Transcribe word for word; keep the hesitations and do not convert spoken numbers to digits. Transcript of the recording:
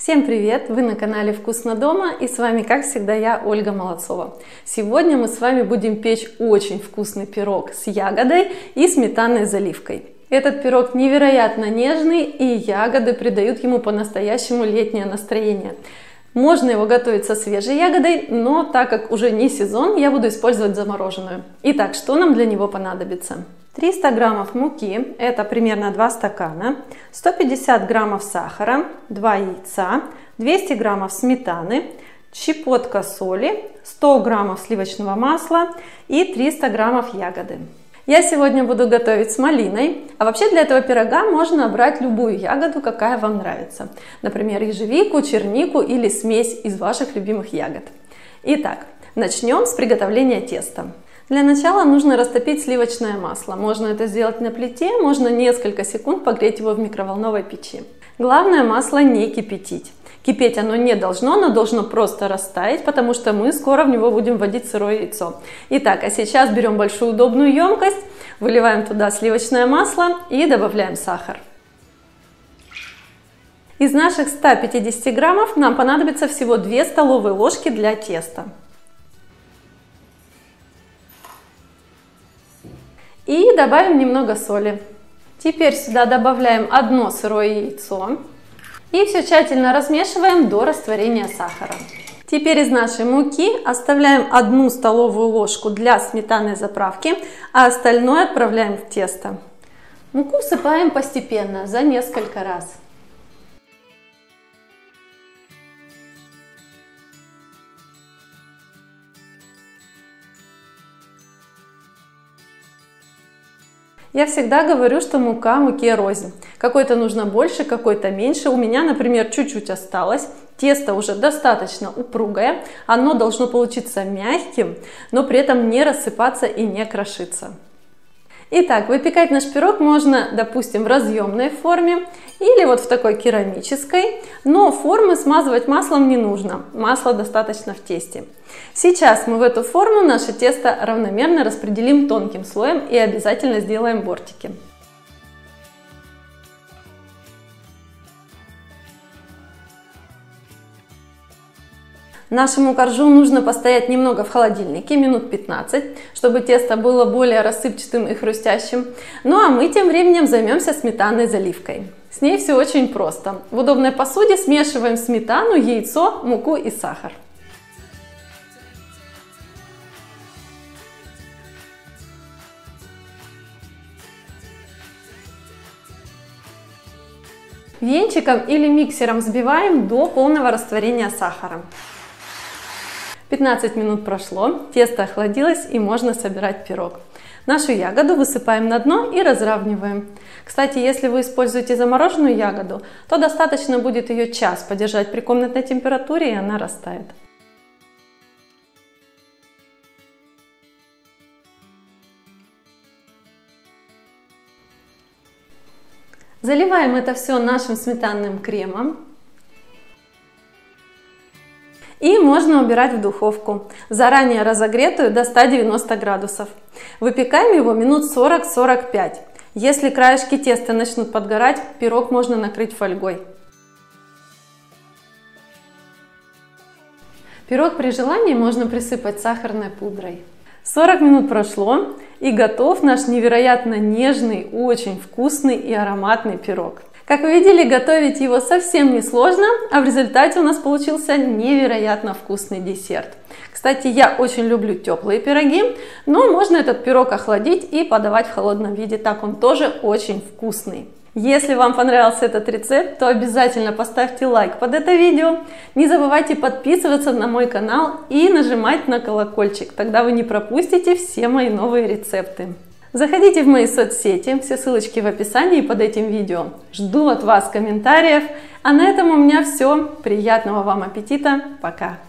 Всем привет! Вы на канале Вкусно дома, и с вами, как всегда, я, Ольга Молодцова. Сегодня мы с вами будем печь очень вкусный пирог с ягодой и сметанной заливкой. Этот пирог невероятно нежный, и ягоды придают ему по-настоящему летнее настроение. Можно его готовить со свежей ягодой, но так как уже не сезон, я буду использовать замороженную. Итак, что нам для него понадобится? триста граммов муки, это примерно два стакана, сто пятьдесят граммов сахара, два яйца, двести граммов сметаны, щепотка соли, сто граммов сливочного масла и триста граммов ягоды. Я сегодня буду готовить с малиной, а вообще для этого пирога можно брать любую ягоду, какая вам нравится. Например, ежевику, чернику или смесь из ваших любимых ягод. Итак, начнем с приготовления теста. Для начала нужно растопить сливочное масло. Можно это сделать на плите, можно несколько секунд погреть его в микроволновой печи. Главное, масло не кипятить. Кипеть оно не должно, оно должно просто растаять, потому что мы скоро в него будем вводить сырое яйцо. Итак, а сейчас берем большую удобную емкость, выливаем туда сливочное масло и добавляем сахар. Из наших ста пятидесяти граммов нам понадобится всего две столовые ложки для теста. И добавим немного соли. Теперь сюда добавляем одно сырое яйцо. И все тщательно размешиваем до растворения сахара. Теперь из нашей муки оставляем одну столовую ложку для сметанной заправки, а остальное отправляем в тесто. Муку всыпаем постепенно, за несколько раз. Я всегда говорю, что мука муке рознь. Какой-то нужно больше, какой-то меньше. У меня, например, чуть-чуть осталось. Тесто уже достаточно упругое. Оно должно получиться мягким, но при этом не рассыпаться и не крошиться. Итак, выпекать наш пирог можно, допустим, в разъемной форме или вот в такой керамической, но формы смазывать маслом не нужно, масла достаточно в тесте. Сейчас мы в эту форму наше тесто равномерно распределим тонким слоем и обязательно сделаем бортики. Нашему коржу нужно постоять немного в холодильнике, минут пятнадцать, чтобы тесто было более рассыпчатым и хрустящим. Ну а мы тем временем займемся сметанной заливкой. С ней все очень просто. В удобной посуде смешиваем сметану, яйцо, муку и сахар. Венчиком или миксером взбиваем до полного растворения сахара. пятнадцать минут прошло, тесто охладилось и можно собирать пирог. Нашу ягоду высыпаем на дно и разравниваем. Кстати, если вы используете замороженную ягоду, то достаточно будет ее час подержать при комнатной температуре, и она растает. Заливаем это все нашим сметанным кремом. И можно убирать в духовку, заранее разогретую до ста девяноста градусов. Выпекаем его минут сорок — сорок пять. Если краешки теста начнут подгорать, пирог можно накрыть фольгой. Пирог при желании можно присыпать сахарной пудрой. сорок минут прошло, и готов наш невероятно нежный, очень вкусный и ароматный пирог. Как вы видели, готовить его совсем не сложно, а в результате у нас получился невероятно вкусный десерт. Кстати, я очень люблю теплые пироги, но можно этот пирог охладить и подавать в холодном виде, так он тоже очень вкусный. Если вам понравился этот рецепт, то обязательно поставьте лайк под это видео. Не забывайте подписываться на мой канал и нажимать на колокольчик, тогда вы не пропустите все мои новые рецепты. Заходите в мои соцсети, все ссылочки в описании под этим видео. Жду от вас комментариев. А на этом у меня все. Приятного вам аппетита. Пока!